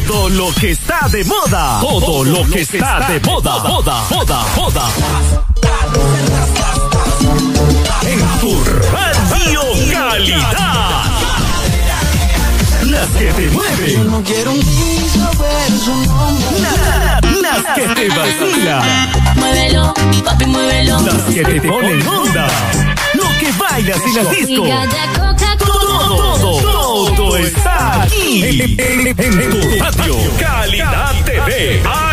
Todo lo que está de moda. Todo lo que está de moda. Moda. En tu radio calidad. Las que te mueven. Yo no quiero un piso, pero su nombre. Las que te vacilan. Muévelo, papi, muévelo. Las que te ponen onda. Lo que bailas en las discos. Todo está aquí. En tu radio Calidad TV.